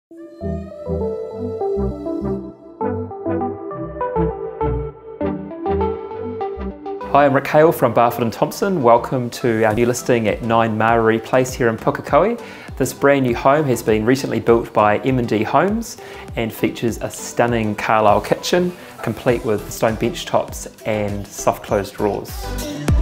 Hi, I'm Hale from Barfoot and Thompson. Welcome to our new listing at 9 Marire Place here in Pukekohe. This brand new home has been recently built by M&D Homes and features a stunning Carlisle kitchen, complete with stone bench tops and soft closed drawers.